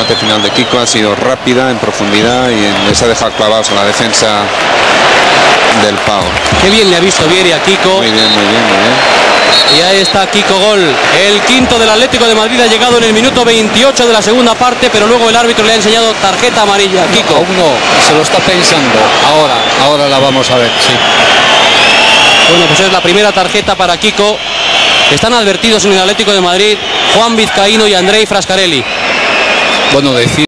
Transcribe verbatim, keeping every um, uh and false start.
remate final de Kiko ha sido rápida, en profundidad, y les ha dejado clavados a la defensa del Pau. Qué bien le ha visto Vieri a Kiko. Muy bien, muy bien, muy bien. Y ahí está Kiko, gol. El quinto del Atlético de Madrid ha llegado en el minuto veintiocho de la segunda parte, pero luego el árbitro le ha enseñado tarjeta amarilla. Kiko. Aún no, se lo está pensando. Ahora, ahora la vamos a ver, sí. Bueno, pues es la primera tarjeta para Kiko. Están advertidos en el Atlético de Madrid Juan Vizcaíno y Andrei Frascarelli. Bueno, decir